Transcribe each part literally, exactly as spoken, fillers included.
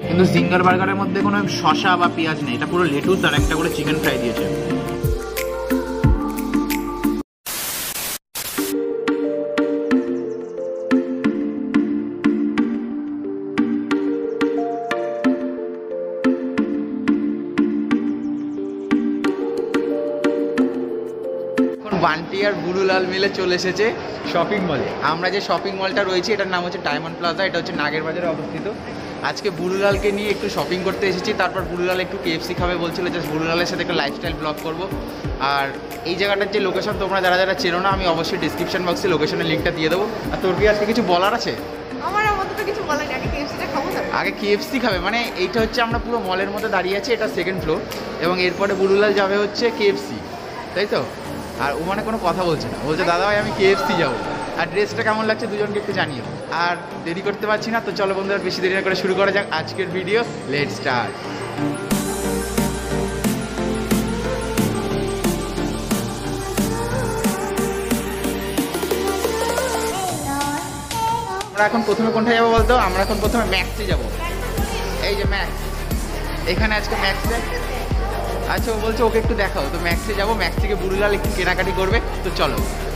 কিন্তু সিঙ্গেল বার্গারের মধ্যে কোনো শসা বা পেঁয়াজ নেই, এটা পুরো লেটুস আর একটা করে চিকেন ফ্রাই দিয়েছে। বান্টি আর বুলুলাল মিলে চলে এসেছে শপিং মলে। আমরা যে শপিং মলটা রয়েছে এটার নাম হচ্ছে ডায়মন্ড প্লাজা, এটা হচ্ছে নাগের বাজারে অবস্থিত। আজকে বুলুলালকে নিয়ে একটু শপিং করতে এসেছি, তারপর বুলুলাল একটু কেএফসি খাবে বলছিল, জাস্ট বুলুলালের সাথে একটা লাইফস্টাইল ব্লগ করব। আর এই জায়গাটার যে লোকেশন তোমরা যারা যারা চেনো না, আমি অবশ্যই ডিসক্রিপশন বক্সে লোকেশনের লিঙ্কটা দিয়ে দেবো। আর তোর কি আজকে কিছু বলার আছে? আমার আমাদের তো কিছু বলার নেই, আগে কেএফসিটা খাবো। আগে কেএফসি খাবে মানে এইটা হচ্ছে আমরা পুরো মলের মধ্যে দাঁড়িয়ে আছি, এটা সেকেন্ড ফ্লোর, এবং এরপরে বুলুলাল যাবে হচ্ছে কেএফসি, তাই তো? আর ও মানে কোনো কথা বলছে না, বলছে দাদা ভাই আমি কেএফসি যাবো। আর ড্রেসটা কেমন লাগছে দুজনকে একটু জানিও। আর দেরি করতে পারছি না, তো চলো বন্ধুরা বেশি দেরি না করে শুরু করা যাক আজকের ভিডিও। Let's start. আমরা এখন প্রথমে কোনটা যাবো বলতো? আমরা এখন প্রথমে ম্যাক্সে যাবো। এই যে ম্যাক্স, এখানে আজকে ম্যাক্সে। আচ্ছা ও বলছে ওকে একটু দেখাও, তো ম্যাক্সে যাবো। ম্যাক্স থেকে বুলুলাল একটু কেনাকাটি করবে, তো চলো।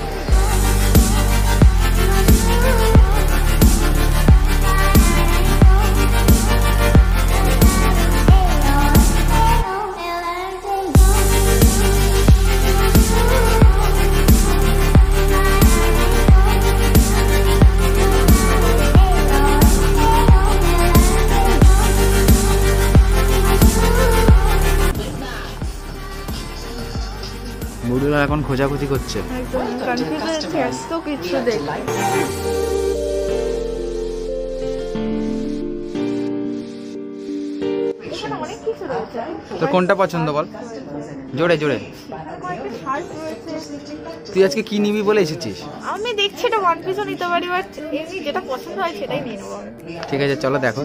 বুলুলাল এখন খোঁজাখুঁজি করছে। তো কোনটা পছন্দ বল, জোরে জোরে। তুই আজকে কি নিবি বলে এসেছিস? আমি দেখছি এটা ওয়ান পিসও নিতে পারি, বাট এমনি যেটা পছন্দ হয় সেটাই নিয়ে নেবো। ঠিক আছে চলো দেখো।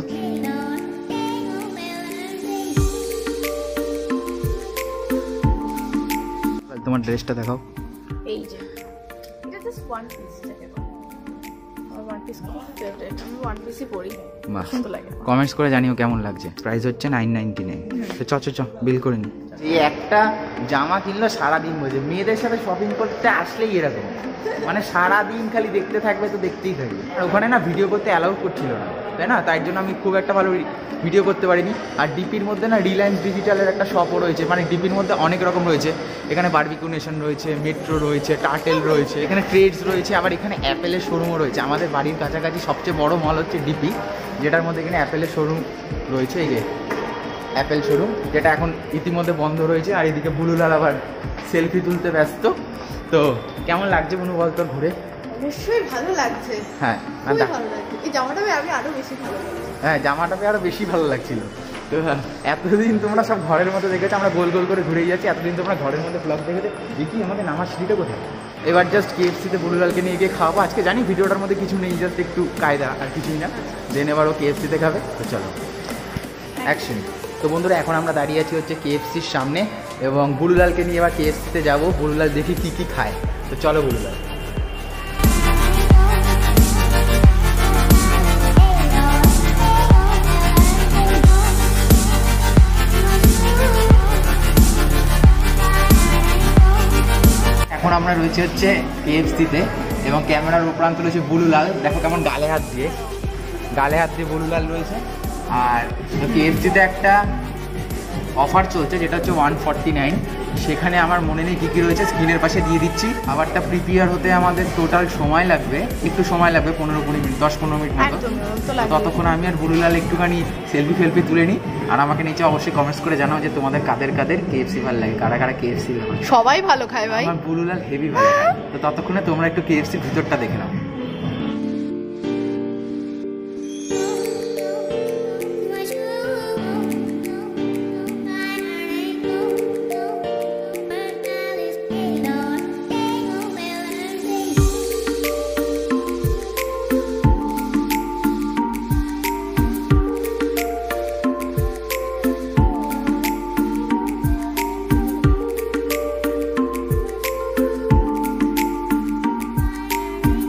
তোমার ড্রেসটা দেখাও। এই যে এটা জাস্ট ওয়ান পিস, আমার ওয়ান পিস খুব ফেভারিট, আমি ওয়ান পিসই পরি, সুন্দর লাগে। কমেন্টস করে জানিও কেমন লাগছে। প্রাইস হচ্ছে নাইন নাইনটি নাইন। তো চ চ চ বিল করে নি। এই একটা জামা কিনলো সারাদিন বোঝে। মেয়েদের সাথে শপিং করতে আসলেই এরকম, মানে সারাদিন খালি দেখতে থাকবে তো দেখতেই থাকবে। আর ওখানে না ভিডিও করতে অ্যালাউ করছিল না, তাই না? তাই জন্য আমি খুব একটা ভালো ভিডিও করতে পারিনি। আর ডিপির মধ্যে না রিলায়েন্স ডিজিটালের একটা শপও রয়েছে, মানে ডিপির মধ্যে অনেক রকম রয়েছে। এখানে বারবিকিউ নেশন রয়েছে, মেট্রো রয়েছে, টার্টেল রয়েছে, এখানে ট্রেডস রয়েছে, আবার এখানে অ্যাপেলের শোরুমও রয়েছে। আমাদের বাড়ির কাছাকাছি সবচেয়ে বড় মল হচ্ছে ডিপি, যেটার মধ্যে এখানে অ্যাপেলের শোরুম রয়েছে। এই যে অ্যাপেল শোরুম, যেটা এখন ইতিমধ্যে বন্ধ রয়েছে। আর এদিকে বুলুলাল আবার সেলফি তুলতে ব্যস্ত। তো কেমন লাগছে বুনু বল তোর ঘুরে? অবশ্যই ভালো লাগছে। হ্যাঁ ভালো লাগছে, এই জামাটা আমি আরো বেশি ভালো লাগছে। হ্যাঁ জামাটা আরো বেশি ভালো লাগছিল। তো এতদিন তোমরা সব ঘরের মধ্যে দেখেছো, আমরা গোল গোল করে ঘুরে যাচ্ছি। এতদিন তোমরা ঘরের মধ্যে ব্লগ দেখেছো, দেখি আমাদের নামার সিঁড়িটা কোথায়। এবার জাস্ট কেএফসিতে বুলুলালকে নিয়ে গিয়ে খাওয়াবো। আজকে জানি ভিডিওটার মধ্যে কিছু নেই, জাস্ট একটু কায়দা আর কিছুই না। দেন এবার ও কেএফসিতে খাবে, তো চলো অ্যাকশন। তো বন্ধুরা এখন আমরা দাঁড়িয়ে আছি হচ্ছে কেএফসির সামনে, এবং বুলুলালকে নিয়ে এবার কেএফসিতে যাবো। বুলুলাল দেখি কী কী খায়, তো চলো বুলুলাল। এখন আমরা রয়েছে হচ্ছে কেএফসিতে, এবং ক্যামেরার উপরান্ত রয়েছে বুলুলাল। দেখো কেমন গালে হাত দিয়ে গালে হাত দিয়ে বুলুলাল রয়েছে। আর কেএফসিতে একটা অফার চলছে, যেটা হচ্ছে ওয়ান ফর্টি নাইন। সেখানে আমার মনে নেই কী কী রয়েছে, স্ক্রিনের পাশে দিয়ে দিচ্ছি। খাবারটা প্রিপেয়ার হতে আমাদের টোটাল সময় লাগবে, একটু সময় লাগবে, পনেরো কুড়ি মিনিট, দশ পনেরো মিনিট মতো। ততক্ষণ আমি আর বুলুলাল একটুখানি সেলফি ফেলফি তুলে নিই। আর আমাকে নিচে অবশ্যই কমেন্টস করে জানাও যে তোমাদের কাদের কাদের কেএফসি ভালো লাগে, কারা কারা কেএফসি ভালো। সবাই ভালো খায় ভাই, আমার বুলুলাল হেভি ভালো খায়। তো ততক্ষণে তোমরা একটু কেএফসির ভিতরটা দেখে নাও।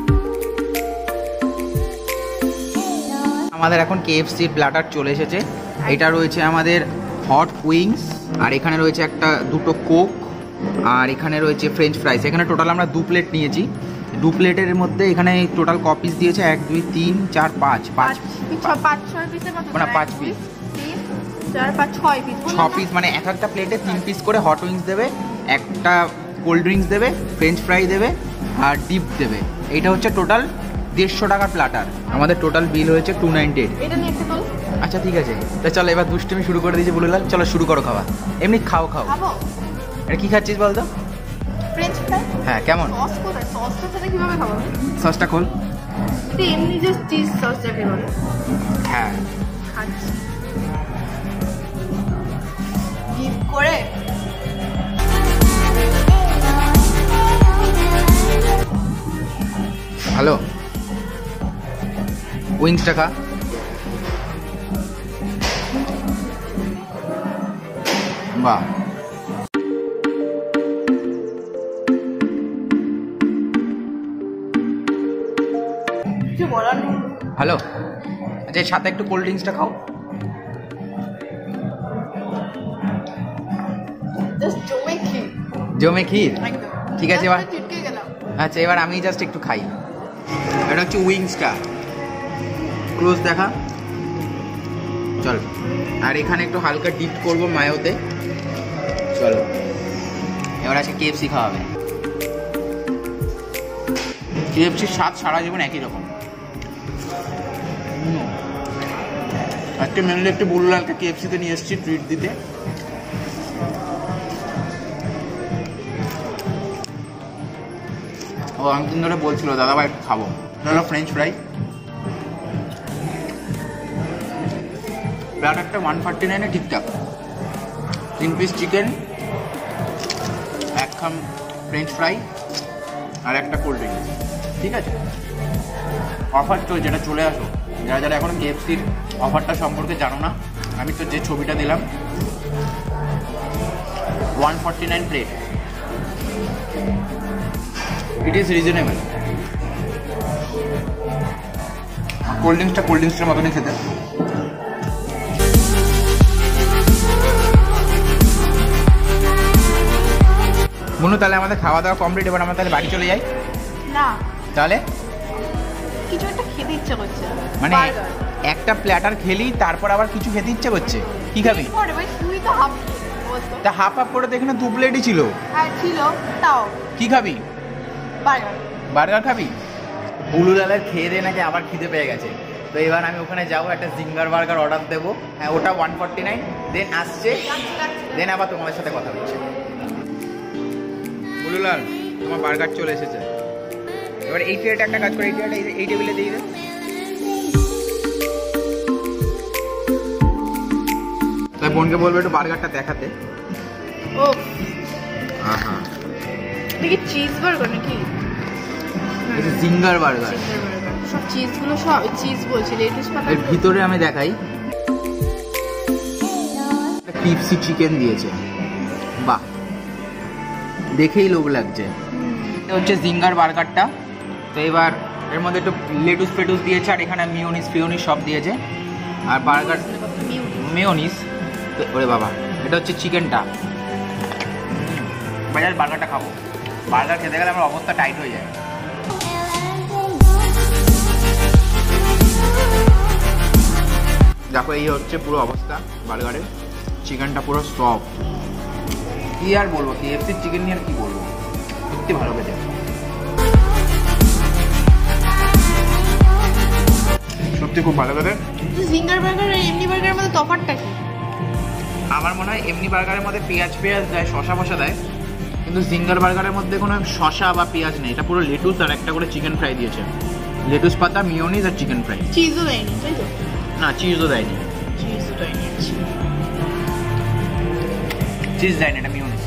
আমাদের এখন কেএফসির প্ল্যাটার চলে এসেছে, এটা রয়েছে আমাদের হট উইংস, আর এখানে রয়েছে একটা দুটো কোক, আর এখানে রয়েছে ফ্রেঞ্চ ফ্রাইস। এখানে টোটাল আমরা দু প্লেট নিয়েছি। দু প্লেটের মধ্যে এখানে টোটাল ক পিস দিয়েছে, এক দুই তিন চার পাঁচ পাঁচ পাঁচ ছয় পিসের মতো, মানে পাঁচ পিস তিন চার পাঁচ ছয় পিস, ছ পিস, মানে এক একটা প্লেটে তিন পিস করে হট উইংস দেবে, একটা কোল্ড ড্রিঙ্কস দেবে, ফ্রেঞ্চ ফ্রাই দেবে, আর ডিপ দেবে। এইটা হচ্ছে টোটাল দেড়শো টাকার প্ল্যাটার। আমাদের টোটাল বিল হয়েছে টু নাইনটি এইট। এটা নিয়ে একটা বল। আচ্ছা ঠিক আছে, তা চলো এবার দুষ্টুমি শুরু করে দিয়েছি বুলুলাল, চলো শুরু করো খাওয়া। এমনি খাও খাও। খাবো। এটা কি খাচ্ছিস বলতো? French fry. হ্যাঁ কেমন? সস কোথায়? সসটা সাথে কিভাবে খাবো? সসটা খোল। এটা এমনি জাস্ট চিজ সস যাকে বলে। হ্যাঁ খাচ্ছি ডিপ করে। হ্যালো, উইংসটা খা। বাহ, কিছু বলার নেই। হ্যালো, আচ্ছা এর সাথে একটু কোল্ড ড্রিঙ্কসটা খাও। জাস্ট জমে ক্ষীর। জমে ক্ষীর। একদম ঠিক আছে এবার। চিটকে গেলাম। আচ্ছা এবার আমি জাস্ট একটু খাই। এটা হচ্ছে উইংসটা, ক্লোজ দেখা। চল, আর এখানে একটু হালকা ডিপ করবো মায়োতে। চলো এবার আছে কেএফসি খাওয়াবে। কেএফসির স্বাদ সারা জীবন একই রকম। আজকে মেনলি একটু বুলুলালকে কেএফসিতে নিয়ে এসেছি ট্রিট দিতে। ও অনেকদিন ধরে বলছিল দাদা ভাই একটু খাবো। হলো ফ্রেঞ্চ ফ্রাই, প্ল্যাটারটা ওয়ান ফর্টি নাইনে ঠিকঠাক। তিন পিস চিকেন, এক খাম ফ্রেঞ্চ ফ্রাই, আর একটা কোল্ড ড্রিঙ্ক। ঠিক আছে, অফার চলছে, যেটা চলে আসো। যারা যারা এখন কেএফসির অফারটা সম্পর্কে জানো না, আমি তো যে ছবিটা দিলাম, one forty nine plate. It is reasonable. Cold ড্রিঙ্কসটা কোল্ড ড্রিঙ্কসের মতনই খেতে। বনু তাহলে আমাদের খাওয়া দাওয়া কমপ্লিট, এবার আমরা তাহলে বাড়ি চলে যাই। না তাহলে কিছু একটা খেতে ইচ্ছা করছে, মানে একটা প্ল্যাটার খেলি তারপর আবার কিছু খেতে ইচ্ছা করছে। কি খাবি? তুই তো হাফ তা হাফ হাফ করে তো এখানে দু প্লেটই ছিল। হ্যাঁ ছিল, তাও কি খাবি? বার্গার। বার্গার খাবি? বুলুলালের খেয়ে দিয়ে নাকি আবার খিদে পেয়ে গেছে, তো এবার আমি ওখানে যাবো, একটা জিঙ্গার বার্গার অর্ডার দেবো। হ্যাঁ ওটা ওয়ান ফর্টি নাইন। দেন আসছে, দেন আবার তোমাদের সাথে কথা বলছে। বুলুলাল আমার বার্গার চলে এসেছে। এবার এই ট্রেটা একটা কাজ করে, এই ট্রেটা এই টেবিলে দিয়ে দে। তাই বোনকে বলবো একটু বার্গারটা দেখাতে। ও আহা, দেখি চিজ বার্গার নাকি? এটা জিঙ্গার বার্গার। সব চিজগুলো সব চিজ বলছি, লেটুস পাতা। এর ভিতরে আমি দেখাই, কেএফসি চিকেন দিয়েছে। বাহ, দেখেই লোভ লাগছে। এটা হচ্ছে জিঙ্গার বার্গারটা। তো এবার এর মধ্যে একটু লেটুস ফেটুস দিয়েছে, আর এখানে মিওনিস ফিওনিস সব দিয়েছে, আর বার্গার মেয়োনিস। ওরে বাবা, এটা হচ্ছে চিকেনটা। বাজার বার্গারটা খাবো। বার্গার খেতে গেলে আমার অবস্থা টাইট হয়ে যায়। দেখো এই হচ্ছে পুরো অবস্থা বার্গারের। চিকেনটা পুরো সফট। কি আর বলবো, কেএফসির চিকেন নিয়ে আর কি বলবো, সত্যি ভালো খেতে। সত্যি খুব ভালো খেতে। জিঙ্গার বার্গার আর এমনি বার্গারের মধ্যে তফাৎটা কি? আমার মনে হয় এমনি বার্গারের মধ্যে পেঁয়াজ পেঁয়াজ দেয়, শশা ফশা দেয়, কিন্তু জিঙ্গার বার্গারের মধ্যে কোনো শশা বা পেঁয়াজ নেই। এটা পুরো লেটুস আর একটা করে চিকেন ফ্রাই দিয়েছে। লেটুস পাতা, মিওনিজ আর চিকেন ফ্রাই। চিজও দেয়নি তাই তো? না চিজও দেয়নি। চিজও দেয়নি। চিজ দেয়নি, এটা মিওনিজ।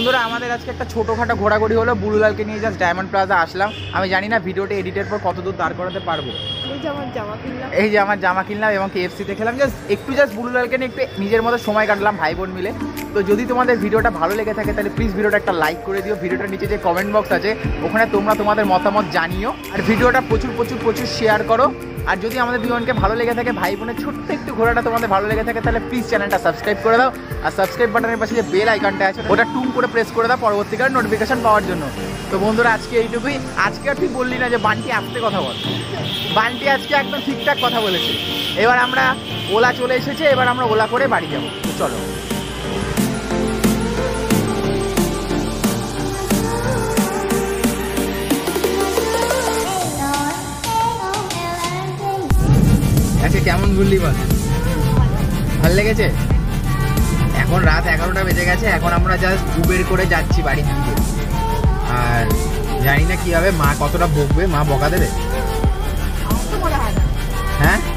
বন্ধুরা আমাদের আজকে একটা ছোটোখাটো ঘোরাঘুরি হলো, বুলুলালকে নিয়ে জাস্ট ডায়মন্ড প্লাজা আসলাম। আমি জানি না ভিডিওটা এডিটের পর কতদূর দাঁড় করাতে পারবো। এই যে আমার জামা কিনলাম, এই যে আমার জামা কিনলাম এবং কেএফসিতে খেলাম, জাস্ট একটু জাস্ট বুলুলালকে নিয়ে একটু নিজের মতো সময় কাটলাম ভাই বোন মিলে। তো যদি তোমাদের ভিডিওটা ভালো লেগে থাকে তাহলে প্লিজ ভিডিওটা একটা লাইক করে দিও। ভিডিওটার নিচে যে কমেন্ট বক্স আছে ওখানে তোমরা তোমাদের মতামত জানিও, আর ভিডিওটা প্রচুর প্রচুর প্রচুর শেয়ার করো। আর যদি আমাদের দুজনকে ভালো লেগে থাকে, ভাই বোনের ছোট্ট একটু ঘোরাটা তোমাদের ভালো লেগে থাকে, তাহলে প্লিজ চ্যানেলটা সাবস্ক্রাইব করে দাও। আর সাবস্ক্রাইব বাটনের পাশে যে বেল আইকনটা আছে ওটা টুম করে প্রেস করে দাও পরবর্তীকার নোটিফিকেশন পাওয়ার জন্য। তো বন্ধুরা আজকে এইটুকুই। আজকে আর তুই বললি না যে বান্টি আস্তে কথা বল, বান্টি আজকে একদম ঠিকঠাক কথা বলেছে। এবার আমরা ওলা চলে এসেছে, এবার আমরা ওলা করে বাড়ি যাবো। চলো। আচ্ছা কেমন ঘুরলি বল? ভালো লেগেছে? এখন রাত এগারোটা বেজে গেছে, এখন আমরা জাস্ট উবের করে যাচ্ছি বাড়ির দিকে। আর জানি না কি হবে, মা কতটা বকবে, মা বকা দেবে। হ্যাঁ